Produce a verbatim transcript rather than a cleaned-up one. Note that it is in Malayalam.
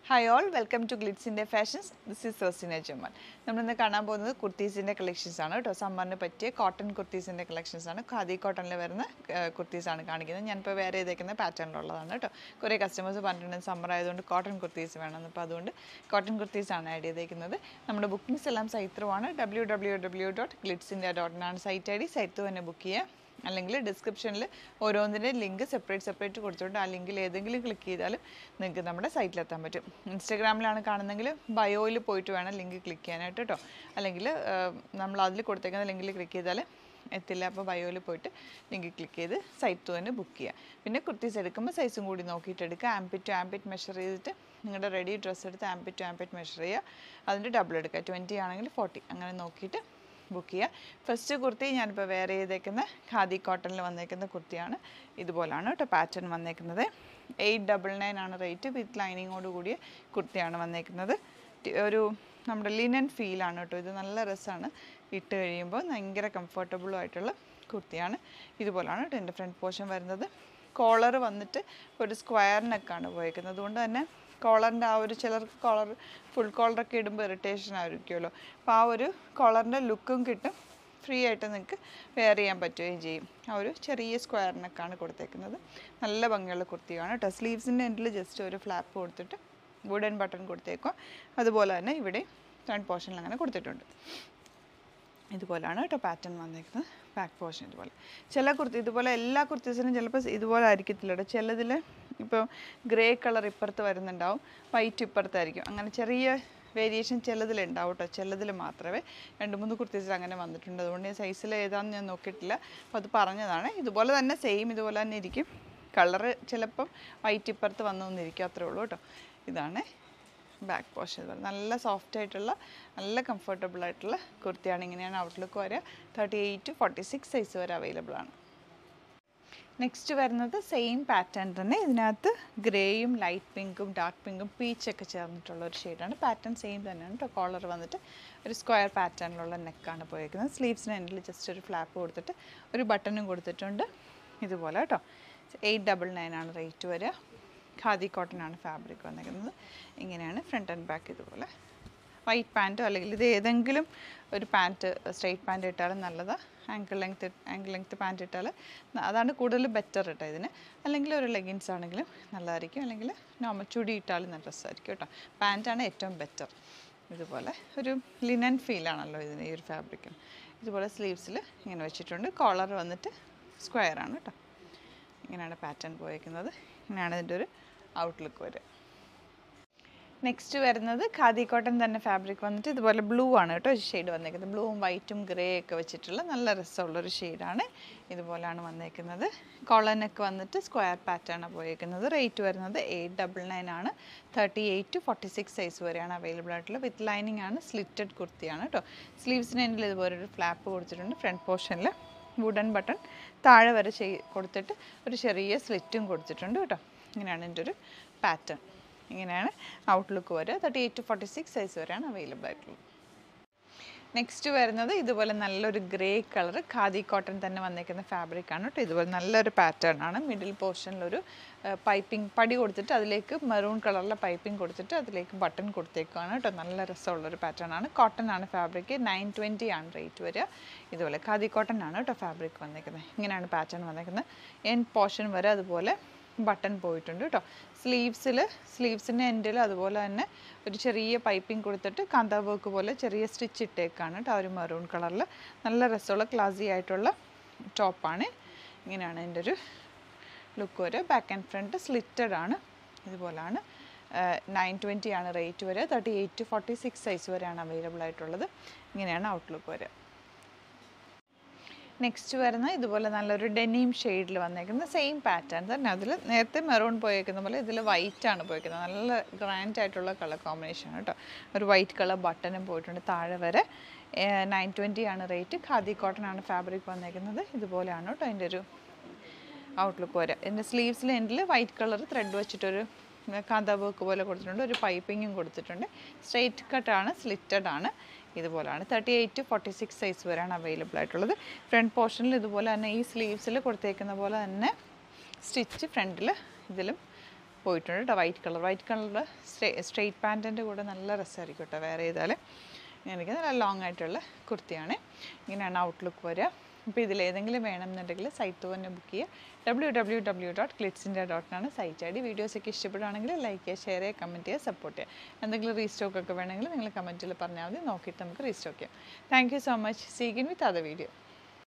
Hi all, welcome to Glitzindia Fashions. This is 𝐕𝐈𝐃𝐄𝐎. നമ്മൾ ഇന്ന് കാണാൻ പോകുന്നത് കുർത്തീസിന്റെ കളക്ഷൻസ് ആണ് ട്ടോ. സമ്മറിന് പറ്റിയ കോട്ടൺ കുർത്തീസിന്റെ കളക്ഷൻസ് ആണ്. ഖാദി കോട്ടണിൽ വരുന്ന കുർത്തീസ് ആണ് കാണിക്കുന്നത്. ഞാൻ ഇപ്പോൾ വേറെ ചെയ്തേക്കുന്ന പാറ്റേണിലുള്ളതാണ് ട്ടോ. കുറേ കസ്റ്റമേഴ്സ് പറഞ്ഞിട്ടുണ്ട് സമ്മർ ആയതുകൊണ്ട് കോട്ടൺ കുർത്തീസ് വേണമെന്ന്. അപ്പോൾ അതുകൊണ്ട് കോട്ടൺ കുർത്തീസ് ആണ് ആഡ് ചെയ്തേക്കുന്നത്. നമ്മുടെ ബുക്കിംഗ്സ് എല്ലാം സൈറ്റ് ത്രൂ ആണ്. W W W dot glitz india dot in ആണ് site I D. Site through തന്നെ ബുക്ക് ചെയ്യുക. അല്ലെങ്കിൽ ഡിസ്ക്രിപ്ഷനിൽ ഓരോന്നിൻ്റെ ലിങ്ക് സെപ്പറേറ്റ് സെപ്പറേറ്റ് കൊടുത്തിട്ടുണ്ട്. ആ ലിങ്കിൽ ഏതെങ്കിലും ക്ലിക്ക് ചെയ്താലും നിങ്ങൾക്ക് നമ്മുടെ സൈറ്റിലെത്താൻ പറ്റും. ഇൻസ്റ്റാഗ്രാമിലാണ് കാണുന്നെങ്കിൽ ബയോയിൽ പോയിട്ട് വേണം ലിങ്ക് ക്ലിക്ക് ചെയ്യാനായിട്ട് കേട്ടോ. അല്ലെങ്കിൽ നമ്മൾ അതിൽ കൊടുത്തേക്കുന്ന ലിങ്കിൽ ക്ലിക്ക് ചെയ്താൽ എത്തില്ല. അപ്പോൾ ബയോയിൽ പോയിട്ട് ലിങ്ക് ക്ലിക്ക് ചെയ്ത് സൈറ്റ് തന്നെ ബുക്ക് ചെയ്യുക. പിന്നെ കുർത്തീസ് എടുക്കുമ്പോൾ സൈസും കൂടി നോക്കിയിട്ട് എടുക്കുക. ആംപിറ്റ് ടു ആംപിറ്റ് മെഷർ ചെയ്തിട്ട് നിങ്ങളുടെ റെഡി ഡ്രസ്സ് എടുത്ത് ആംപിറ്റ് ടു ആംപിറ്റ് മെഷർ ചെയ്യുക. അതിൻ്റെ ഡബിൾ എടുക്കുക. ട്വൻറ്റി ആണെങ്കിൽ ഫോർട്ടി അങ്ങനെ നോക്കിയിട്ട് ബുക്ക് ചെയ്യുക. ഫസ്റ്റ് കുർത്തി ഞാനിപ്പോൾ വേറെ ചെയ്തേക്കുന്ന ഖാദി കോട്ടണിൽ വന്നേക്കുന്ന കുർത്തിയാണ്. ഇതുപോലാണ് കേട്ടോ പാറ്റേൺ വന്നേക്കുന്നത്. എയ്റ്റ് ഡബിൾ നയൻ ആണ് റേറ്റ്. വിത്ത് ലൈനിങ്ങോട് കൂടിയ കുർത്തിയാണ് വന്നേക്കുന്നത്. ഒരു നമ്മുടെ ലിനൻ ഫീലാണ് കേട്ടോ. ഇത് നല്ല രസമാണ് ഇട്ട് കഴിയുമ്പോൾ. ഭയങ്കര കംഫർട്ടബിളും ആയിട്ടുള്ള കുർത്തിയാണ്. ഇതുപോലാണ് കേട്ടോ എൻ്റെ ഫ്രണ്ട് പോർഷൻ വരുന്നത്. കോളർ വന്നിട്ട് ഒരു സ്ക്വയർ നെക്കാണ് പോയേക്കുന്നത്. അതുകൊണ്ട് തന്നെ കോളറിൻ്റെ ആ ഒരു ചിലർക്ക് കോളർ ഫുൾ കോളറൊക്കെ ഇടുമ്പോൾ ഇറിറ്റേഷൻ ആയിരിക്കുമല്ലോ. അപ്പോൾ ആ ഒരു കോളറിൻ്റെ ലുക്കും കിട്ടും. ഫ്രീ ആയിട്ട് നിങ്ങൾക്ക് വെയർ ചെയ്യാൻ പറ്റുകയും ചെയ്യും. ആ ഒരു ചെറിയ സ്ക്വയറിനൊക്കെയാണ് കൊടുത്തേക്കുന്നത്. നല്ല ഭംഗിയുള്ള കുർത്തിയാണ് കേട്ടോ. സ്ലീവ്സിൻ്റെ എൻഡിൽ ജസ്റ്റ് ഒരു ഫ്ലാപ്പ് കൊടുത്തിട്ട് വുഡൻ ബട്ടൺ കൊടുത്തേക്കും. അതുപോലെ തന്നെ ഇവിടെ ഫ്രണ്ട് പോർഷനിൽ അങ്ങനെ കൊടുത്തിട്ടുണ്ട്. ഇതുപോലെയാണ് കേട്ടോ പാറ്റേൺ വന്നേക്കുന്നത്. ബാക്ക് പോർഷൻ ഇതുപോലെ. ചില കുർത്തി ഇതുപോലെ എല്ലാ കുർത്തീസിനും ചിലപ്പോൾ ഇതുപോലെ ആയിരിക്കത്തില്ല കേട്ടോ. ചിലതിൽ ഇപ്പോൾ ഗ്രേ കളർ ഇപ്പുറത്ത് വരുന്നുണ്ടാവും, വൈറ്റ് ഇപ്പുറത്തായിരിക്കും. അങ്ങനെ ചെറിയ വേരിയേഷൻ ചിലതിലുണ്ടാവും കേട്ടോ. ചിലതിൽ മാത്രമേ. രണ്ട് മൂന്ന് കുർത്തീസിൽ അങ്ങനെ വന്നിട്ടുണ്ട്. അതുകൊണ്ട് ഞാൻ സൈസിൽ ഏതാണെന്ന് ഞാൻ നോക്കിയിട്ടില്ല. അപ്പോൾ അത് പറഞ്ഞതാണ്. ഇതുപോലെ തന്നെ സെയിം ഇതുപോലെ തന്നെ ഇരിക്കും. കളറ് ചിലപ്പം വൈറ്റ് ഇപ്പുറത്ത് വന്നൊന്നിരിക്കും. അത്രേ ഉള്ളൂ കേട്ടോ. ഇതാണ് ബാക്ക് പോർഷൻ. നല്ല സോഫ്റ്റ് ആയിട്ടുള്ള നല്ല കംഫർട്ടബിൾ ആയിട്ടുള്ള കുർത്തിയാണ്. ഇങ്ങനെയാണ് ഔട്ട്ലുക്ക് വരെ. Thirty eight forty six size വരെ അവൈലബിൾ ആണ്. നെക്സ്റ്റ് വരുന്നത് സെയിം പാറ്റേൺ തന്നെ. ഇതിനകത്ത് ഗ്രേയും ലൈറ്റ് പിങ്കും ഡാർക്ക് പിങ്കും പീച്ചൊക്കെ ചേർന്നിട്ടുള്ള ഒരു ഷെയ്ഡാണ്. പാറ്റേൺ സെയിം തന്നെയാണ് കേട്ടോ. കോളർ വന്നിട്ട് ഒരു സ്ക്വയർ പാറ്റേണിലുള്ള നെക്കാണ് പോയിരിക്കുന്നത്. സ്ലീവ്സിന് എൻഡിൽ ജസ്റ്റ് ഒരു ഫ്ലാപ്പ് കൊടുത്തിട്ട് ഒരു ബട്ടണും കൊടുത്തിട്ടുണ്ട്. ഇതുപോലെ കേട്ടോ. എയ്റ്റ് ഡബിൾ നയൻ ആണ് റേറ്റ് വരിക. ഖാദി കോട്ടൺ ആണ് ഫാബ്രിക് വന്നിരിക്കുന്നത്. ഇങ്ങനെയാണ് ഫ്രണ്ട് ആൻഡ് ബാക്ക്. ഇതുപോലെ വൈറ്റ് പാൻറ്റോ അല്ലെങ്കിൽ ഇത് ഏതെങ്കിലും ഒരു പാൻറ്റ് സ്ട്രെയിറ്റ് പാൻറ്റ് ഇട്ടാലും നല്ലതാണ്. Ankle length ankle length pant ഇട്ടാൽ അതാണ് കൂടുതൽ ബെറ്റർ കേട്ടോ ഇതിന്. അല്ലെങ്കിൽ ഒരു ലെഗിൻസ് ആണെങ്കിലും നല്ലതായിരിക്കും. അല്ലെങ്കിൽ നോർമൽ ചുടി ഇട്ടാലും നല്ല ഡ്രസ്സായിരിക്കും കേട്ടോ. പാൻറ്റാണ് ഏറ്റവും ബെറ്റർ. ഇതുപോലെ ഒരു ലിനൻ ഫീലാണല്ലോ ഇതിന് ഈ ഒരു ഫാബ്രിക്കിന്. ഇതുപോലെ സ്ലീവ്സിൽ ഇങ്ങനെ വെച്ചിട്ടുണ്ട്. കോളർ വന്നിട്ട് സ്ക്വയറാണ് കേട്ടോ. ഇങ്ങനെയാണ് പാറ്റേൺ പോയിരിക്കുന്നത്. ഇങ്ങനെയാണ് ഇതിൻ്റെ ഒരു ഔട്ട്ലുക്ക് വരിക. നെക്സ്റ്റ് വരുന്നത് ഖാദി കോട്ടൺ തന്നെ ഫാബ്രിക് വന്നിട്ട് ഇതുപോലെ ബ്ലൂ ആണ് കേട്ടോ ഷെയ്ഡ് വന്നേക്കുന്നത്. ബ്ലൂവും വൈറ്റും ഗ്രേ ഒക്കെ വെച്ചിട്ടുള്ള നല്ല രസമുള്ളൊരു ഷെയ്ഡാണ്. ഇതുപോലെയാണ് വന്നേക്കുന്നത്. കോളനൊക്കെ വന്നിട്ട് സ്ക്വയർ പാറ്റേണാണ് പോയേക്കുന്നത്. റേറ്റ് വരുന്നത് എയ്റ്റ് ഡബിൾ നയൻ ആണ്. Thirty eight to forty six size വരെയാണ് അവൈലബിൾ ആയിട്ടുള്ളത്. വിത്ത് ലൈനിങ് ആണ്. സ്ലിറ്റഡ് കുർത്തിയാണ് കേട്ടോ. സ്ലീവ്സിന് എൻഡിൽ ഇതുപോലെ ഒരു ഫ്ലാപ്പ് കൊടുത്തിട്ടുണ്ട്. ഫ്രണ്ട് പോർഷനിൽ വുഡൻ ബട്ടൺ താഴെ വരെ ചെയ് കൊടുത്തിട്ട് ഒരു ചെറിയ സ്ലിറ്റും കൊടുത്തിട്ടുണ്ട് കേട്ടോ. ഇങ്ങനെയാണ് എൻ്റെ ഒരു പാറ്റേൺ. ഇങ്ങനെയാണ് ഔട്ട്ലുക്ക് വരിക. Thirty eight to forty six size വരെയാണ് അവൈലബിൾ ആയിട്ടുള്ളത്. നെക്സ്റ്റ് വരുന്നത് ഇതുപോലെ നല്ലൊരു ഗ്രേ കളർ ഖാദി കോട്ടൺ തന്നെ വന്നേക്കുന്ന ഫാബ്രിക്കാണ് കേട്ടോ. ഇതുപോലെ നല്ലൊരു പാറ്റേൺ ആണ്. മിഡിൽ പോർഷനിലൊരു പൈപ്പിംഗ് പടി കൊടുത്തിട്ട് അതിലേക്ക് മെറൂൺ കളറിലെ പൈപ്പിംഗ് കൊടുത്തിട്ട് അതിലേക്ക് ബട്ടൺ കൊടുത്തേക്കാണ് കേട്ടോ. നല്ല രസമുള്ളൊരു പാറ്റേൺ ആണ്. കോട്ടൺ ആണ് ഫാബ്രിക്. നയൻ ട്വൻറ്റി ആണ് റേറ്റ് വരിക. ഇതുപോലെ ഖാദി കോട്ടൺ ആണ് കേട്ടോ ഫാബ്രിക് വന്നേക്കുന്നത്. ഇങ്ങനെയാണ് പാറ്റേൺ വന്നേക്കുന്നത്. എൻഡ് പോർഷൻ വരെ അതുപോലെ ബട്ടൺ പോയിട്ടുണ്ട് കേട്ടോ. സ്ലീവ്സിൽ സ്ലീവ്സിൻ്റെ എൻഡിൽ അതുപോലെ തന്നെ ഒരു ചെറിയ പൈപ്പിംഗ് കൊടുത്തിട്ട് കാന്താ വർക്ക് പോലെ ചെറിയ സ്റ്റിച്ച് ഇട്ടേക്കാണ് കേട്ടോ. ആ ഒരു മെറൂൺ കളറിൽ നല്ല രസമുള്ള ക്ലാസി ആയിട്ടുള്ള ടോപ്പാണ്. ഇങ്ങനെയാണ് എൻ്റെ ഒരു ലുക്ക് വരെ. ബാക്ക് ആൻഡ് ഫ്രണ്ട് സ്ലിറ്റഡ് ആണ്. ഇതുപോലാണ്. നയൻ ട്വൻറ്റി ആണ് റേറ്റ് വരെ. Thirty eight to forty six size വരെയാണ് അവൈലബിൾ ആയിട്ടുള്ളത്. ഇങ്ങനെയാണ് ഔട്ട്ലുക്ക് വരെ. നെക്സ്റ്റ് വരുന്ന ഇതുപോലെ നല്ലൊരു ഡെനീം ഷെയ്ഡിൽ വന്നേക്കുന്ന സെയിം പാറ്റേൺ തന്നെ. അതിൽ നേരത്തെ മെറൂൺ പോയേക്കുന്ന പോലെ ഇതിൽ വൈറ്റ് ആണ് പോയിരിക്കുന്നത്. നല്ല ഗ്രാൻഡ് ആയിട്ടുള്ള കളർ കോമ്പിനേഷൻ കേട്ടോ. ഒരു വൈറ്റ് കളർ ബട്ടണും പോയിട്ടുണ്ട് താഴെ വരെ. നയൻ ട്വൻറ്റി ആണ് റേറ്റ്. ഖാദി കോട്ടൺ ആണ് ഫാബ്രിക് വന്നേക്കുന്നത്. ഇതുപോലെയാണ് കേട്ടോ അതിൻ്റെ ഒരു ഔട്ട്ലുക്ക് വരെ. ഇതിൻ്റെ സ്ലീവ്സിൽ എൻഡിൽ വൈറ്റ് കളർ ത്രെഡ് വെച്ചിട്ടൊരു കാന്താ വർക്ക് പോലെ കൊടുത്തിട്ടുണ്ട്. ഒരു പൈപ്പിങ്ങും കൊടുത്തിട്ടുണ്ട്. സ്ട്രെയിറ്റ് കട്ടാണ്. സ്ലിറ്റഡ് ആണ്. ഇതുപോലെയാണ്. Thirty eight to forty six size വരെയാണ് അവൈലബിൾ ആയിട്ടുള്ളത്. ഫ്രണ്ട് പോർഷനിൽ ഇതുപോലെ തന്നെ ഈ സ്ലീവ്സിൽ കൊടുത്തേക്കുന്ന പോലെ തന്നെ സ്റ്റിച്ച് ഫ്രണ്ടിൽ ഇതിലും പോയിട്ടുണ്ട് കേട്ടോ. വൈറ്റ് കളർ വൈറ്റ് കളറിൽ സ്ട്രേ സ്ട്രെയിറ്റ് പാൻറ്റിൻ്റെ കൂടെ നല്ല രസമായിരിക്കും കേട്ടോ വേറെ ചെയ്താൽ. എനിക്ക് നല്ല ലോങ് ആയിട്ടുള്ള കുർത്തിയാണ്. ഇങ്ങനെയാണ് ഔട്ട്ലുക്ക് വരിക. അപ്പോൾ ഇതിലേതെങ്കിലും വേണമെന്നുണ്ടെങ്കിൽ സൈറ്റ് തന്നെ ബുക്ക് ചെയ്യുക. W W W dot glitz india dot ആണ് സൈറ്റ് ഐ ഡി. വീഡിയോസൊക്കെ ഇഷ്ടപ്പെടുകയാണെങ്കിൽ ലൈക്ക് ചെയ്യുക, ഷെയർ ചെയ്യുക, കമൻറ്റ് ചെയ്യുക, സപ്പോർട്ട് ചെയ്യുക. എന്തെങ്കിലും റീസ്റ്റോക്ക് ഒക്കെ വേണമെങ്കിൽ നിങ്ങൾ കമൻറ്റിൽ പറഞ്ഞാൽ മതി, നോക്കിയിട്ട് നമുക്ക് റീസ്റ്റോക്ക് ചെയ്യാം. Thank you so much. See again with other video.